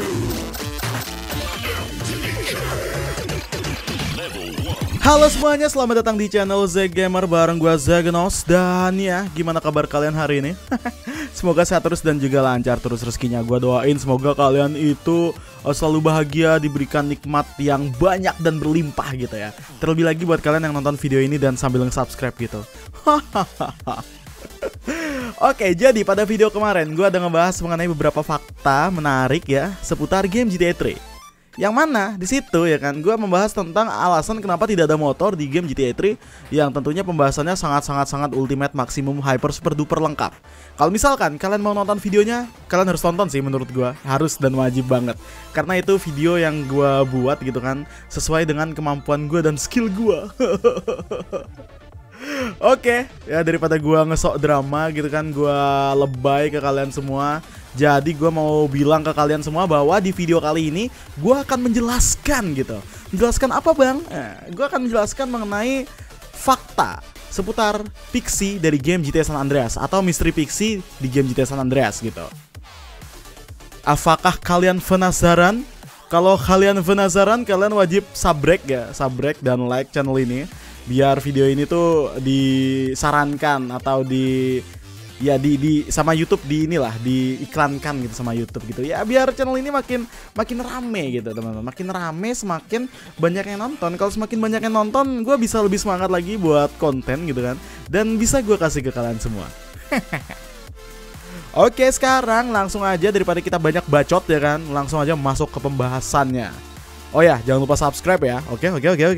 Halo semuanya, selamat datang di channel Zeg Gamer bareng gua Zagnos. Dan ya, gimana kabar kalian hari ini? Semoga sehat terus dan juga lancar terus rezekinya. Gua doain semoga kalian itu selalu bahagia, diberikan nikmat yang banyak dan berlimpah gitu ya. Terlebih lagi buat kalian yang nonton video ini dan sambil nge-subscribe gitu. Oke, jadi pada video kemarin gua ada ngebahas mengenai beberapa fakta menarik ya seputar game GTA 3. Yang mana di situ ya kan, gue membahas tentang alasan kenapa tidak ada motor di game GTA 3, yang tentunya pembahasannya sangat ultimate maksimum hyper super duper lengkap. Kalau misalkan kalian mau nonton videonya, kalian harus tonton sih, menurut gue harus dan wajib banget, karena itu video yang gue buat gitu kan, sesuai dengan kemampuan gue dan skill gue. Oke, ya daripada gue ngesok drama gitu kan, gue lebay ke kalian semua. Jadi gue mau bilang ke kalian semua bahwa di video kali ini gue akan menjelaskan gitu. Menjelaskan apa bang? Gue akan menjelaskan mengenai fakta seputar Pixie dari game GTA San Andreas, atau misteri Pixie di game GTA San Andreas gitu. Apakah kalian penasaran? Kalau kalian penasaran, kalian wajib subrek ya, subrek dan like channel ini, biar video ini tuh disarankan atau di sama YouTube, diiklankan gitu sama YouTube gitu ya, biar channel ini makin rame gitu teman-teman, makin rame, semakin banyak yang nonton. Kalau semakin banyak yang nonton, gue bisa lebih semangat lagi buat konten gitu kan, dan bisa gue kasih ke kalian semua. Oke, sekarang langsung aja daripada kita banyak bacot ya kan, langsung aja masuk ke pembahasannya. Oh ya, jangan lupa subscribe ya. Oke.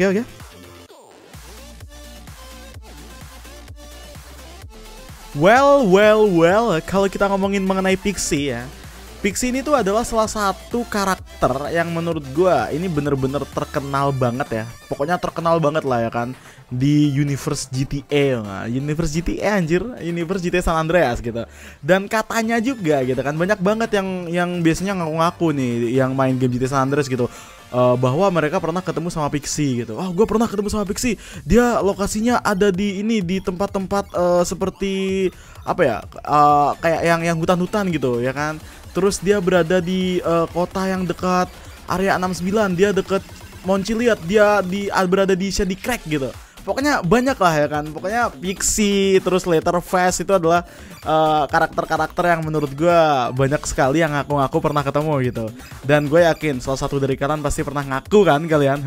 Well, kalau kita ngomongin mengenai Pixie ya, Pixie ini tuh adalah salah satu karakter yang menurut gua ini bener-bener terkenal banget ya. Pokoknya terkenal banget lah ya kan, di universe GTA. Universe GTA anjir, universe GTA San Andreas gitu. Dan katanya juga gitu kan, banyak banget yang biasanya ngaku-ngaku nih yang main game GTA San Andreas gitu, bahwa mereka pernah ketemu sama Pixie gitu. Oh, gue pernah ketemu sama Pixie. Dia lokasinya ada di ini, di tempat-tempat seperti apa ya, kayak yang hutan-hutan gitu ya kan. Terus dia berada di kota yang dekat area 69. Dia dekat Montchiliad. Dia berada di Shady Crack gitu. Pokoknya banyak lah ya kan. Pokoknya Pixie, terus Letterface itu adalah karakter-karakter yang menurut gue banyak sekali yang ngaku-ngaku pernah ketemu gitu. Dan gue yakin salah satu dari kalian pasti pernah ngaku kan kalian?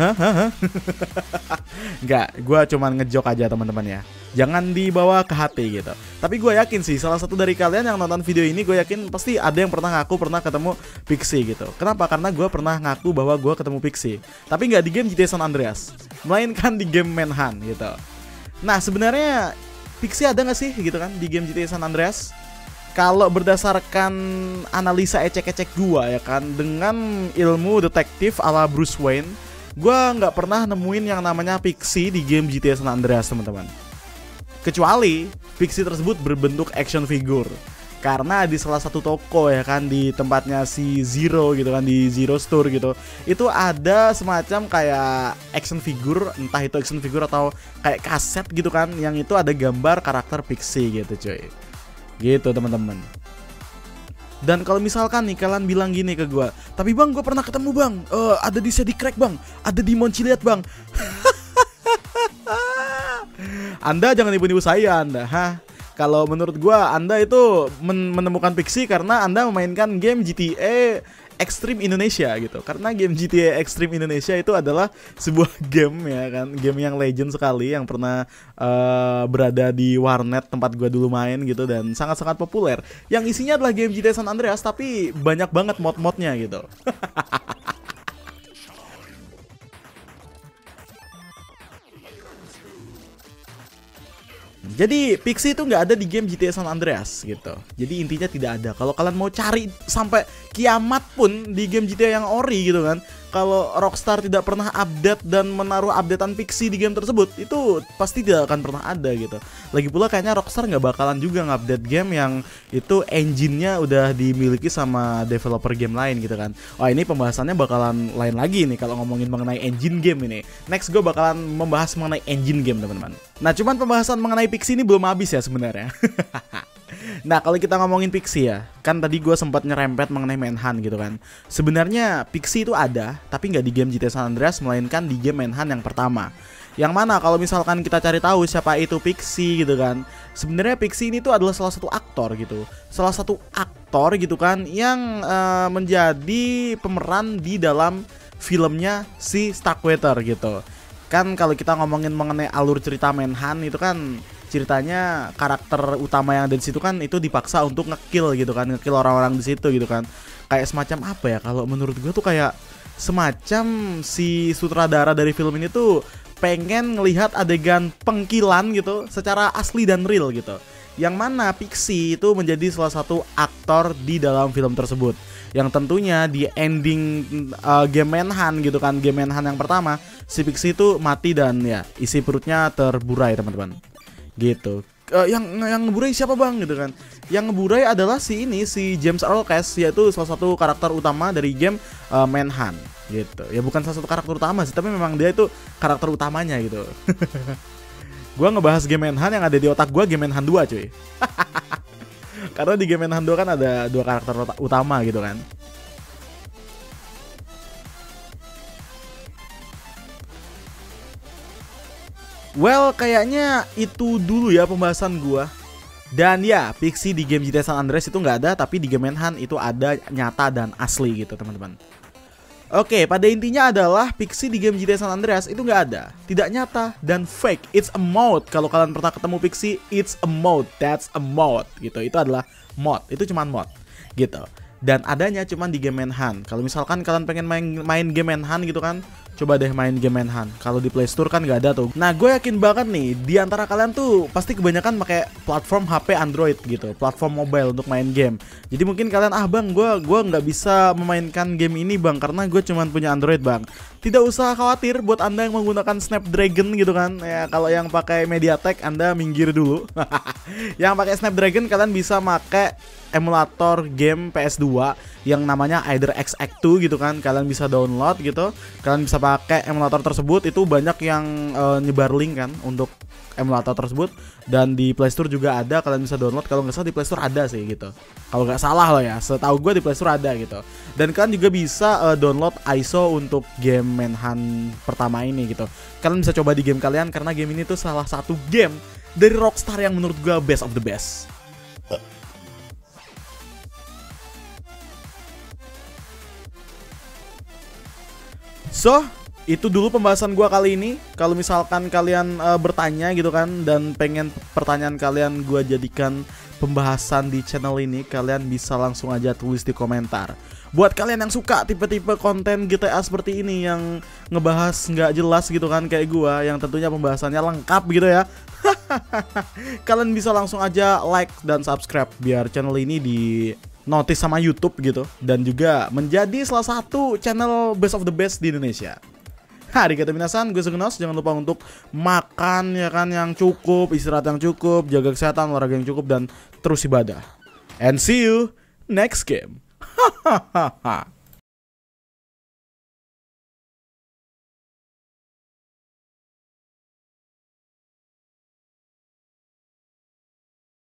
Enggak, gue cuman ngejok aja teman-teman ya. Jangan dibawa ke hati gitu. Tapi gue yakin sih salah satu dari kalian yang nonton video ini, gue yakin pasti ada yang pernah ngaku pernah ketemu Pixie gitu. Kenapa? Karena gue pernah ngaku bahwa gue ketemu Pixie, tapi nggak di game GTA San Andreas, melainkan di game Manhunt gitu. Nah sebenarnya Pixie ada nggak sih gitu kan di game GTA San Andreas? Kalau berdasarkan analisa ecek-ecek gue ya kan, dengan ilmu detektif ala Bruce Wayne, gue nggak pernah nemuin yang namanya Pixie di game GTA San Andreas teman-teman. Kecuali Pixie tersebut berbentuk action figure, karena di salah satu toko ya kan, di tempatnya si Zero gitu kan, di Zero Store gitu, itu ada semacam kayak action figure, entah itu action figure atau kayak kaset gitu kan, yang itu ada gambar karakter Pixie gitu cuy. Gitu teman-teman. Dan kalau misalkan nih kalian bilang gini ke gue, tapi bang gue pernah ketemu bang, ada di Shady Crack bang, ada di Montchiliad bang. Anda jangan nipu-nipu saya Anda, Kalau menurut gua Anda itu menemukan Pixie karena Anda memainkan game GTA Extreme Indonesia gitu. Karena game GTA Extreme Indonesia itu adalah sebuah game ya kan, game yang legend sekali, yang pernah berada di warnet tempat gua dulu main gitu, dan sangat-sangat populer. Yang isinya adalah game GTA San Andreas tapi banyak banget mod-modnya gitu. Jadi Pixie itu nggak ada di game GTA San Andreas gitu. Jadi intinya tidak ada. Kalau kalian mau cari sampai kiamat pun di game GTA yang ori gitu kan, kalau Rockstar tidak pernah update dan menaruh updatean Pixie di game tersebut, itu pasti tidak akan pernah ada gitu. Lagi pula kayaknya Rockstar nggak bakalan juga ngupdate game yang itu engine-nya udah dimiliki sama developer game lain gitu kan. Wah, ini pembahasannya bakalan lain lagi nih kalau ngomongin mengenai engine game ini. Next gue bakalan membahas mengenai engine game teman-teman. Nah cuman pembahasan mengenai Pixie ini belum habis ya sebenarnya. Nah, kalau kita ngomongin Pixie ya, kan tadi gue sempat nyerempet mengenai Manhunt gitu kan. Sebenarnya Pixie itu ada, tapi nggak di game GTA San Andreas, melainkan di game Manhunt yang pertama. Yang mana kalau misalkan kita cari tahu siapa itu Pixie gitu kan, sebenarnya Pixie ini tuh adalah salah satu aktor gitu, salah satu aktor gitu kan yang menjadi pemeran di dalam filmnya si Starkweather gitu. Kan kalau kita ngomongin mengenai alur cerita Manhunt itu kan ceritanya karakter utama yang ada di situ kan itu dipaksa untuk ngekill gitu kan, ngekill orang-orang di situ gitu kan. Kayak semacam apa ya, kalau menurut gue tuh kayak semacam si sutradara dari film ini tuh pengen ngelihat adegan pengkilan gitu secara asli dan real gitu. Yang mana Pixie itu menjadi salah satu aktor di dalam film tersebut. Yang tentunya di ending game Manhunt gitu kan, game Manhunt yang pertama, si Pixie itu mati dan ya isi perutnya terburai teman-teman. Gitu. Yang ngeburai siapa bang gitu kan? Yang ngeburai adalah si James Earl Cash, yaitu salah satu karakter utama dari game Manhunt gitu. Ya bukan salah satu karakter utama sih, tapi memang dia itu karakter utamanya gitu. Gua ngebahas game Manhunt, yang ada di otak gua game Manhunt 2 cuy. Karena di game Manhunt 2 kan ada dua karakter utama gitu kan. Well, kayaknya itu dulu ya pembahasan gua. Dan ya, Pixie di game GTA San Andreas itu nggak ada, tapi di game Manhunt itu ada, nyata dan asli gitu teman-teman. Oke, pada intinya adalah Pixie di game GTA San Andreas itu nggak ada, tidak nyata dan fake. It's a mod. Kalau kalian pernah ketemu Pixie, it's a mod. That's a mod gitu. Itu adalah mod. Itu cuman mod gitu. Dan adanya cuman di game Manhunt. Kalau misalkan kalian pengen main game Manhunt gitu kan, coba deh main game Manhunt. Kalau di Play Store kan nggak ada tuh. Nah, gue yakin banget nih di antara kalian tuh pasti kebanyakan pakai platform HP Android gitu, platform mobile untuk main game. Jadi mungkin kalian, bang, gue nggak bisa memainkan game ini bang karena gue cuma punya Android bang. Tidak usah khawatir buat anda yang menggunakan Snapdragon gitu kan. Ya kalau yang pakai MediaTek anda minggir dulu. Yang pakai Snapdragon kalian bisa pakai emulator game PS2 yang namanya Either XX2 gitu kan. Kalian bisa download gitu. Kalian bisa pakai emulator tersebut. Itu banyak yang nyebar link kan untuk emulator tersebut. Dan di Play Store juga ada, kalian bisa download. Kalau nggak salah di Play Store ada sih gitu. Kalau nggak salah loh ya, setahu gue di Play Store ada gitu. Dan kalian juga bisa download ISO untuk game Manhunt pertama ini gitu. Kalian bisa coba di game kalian karena game ini tuh salah satu game dari Rockstar yang menurut gue best of the best. So, itu dulu pembahasan gua kali ini. Kalau misalkan kalian bertanya gitu kan, dan pengen pertanyaan kalian gua jadikan pembahasan di channel ini, kalian bisa langsung aja tulis di komentar. Buat kalian yang suka tipe-tipe konten GTA seperti ini yang ngebahas nggak jelas gitu kan kayak gua, yang tentunya pembahasannya lengkap gitu ya. Kalian bisa langsung aja like dan subscribe biar channel ini di notice sama YouTube gitu, dan juga menjadi salah satu channel best of the best di Indonesia. Arigatou minasan, gue Sugnos. Jangan lupa untuk makan ya kan yang cukup, istirahat yang cukup, jaga kesehatan, olahraga yang cukup, dan terus ibadah. And see you next game. Hahaha.